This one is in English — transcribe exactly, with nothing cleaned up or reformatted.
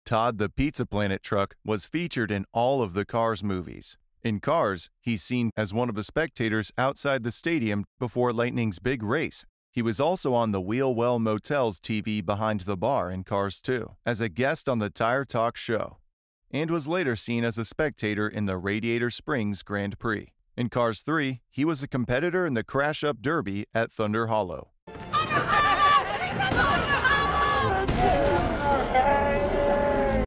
Todd the Pizza Planet truck was featured in all of the Cars movies. In Cars, he's seen as one of the spectators outside the stadium before Lightning's big race. He was also on the Wheelwell Motel's T V behind the bar in Cars two, as a guest on the Tire Talk show, and was later seen as a spectator in the Radiator Springs Grand Prix. In Cars three, he was a competitor in the Crash Up Derby at Thunder Hollow.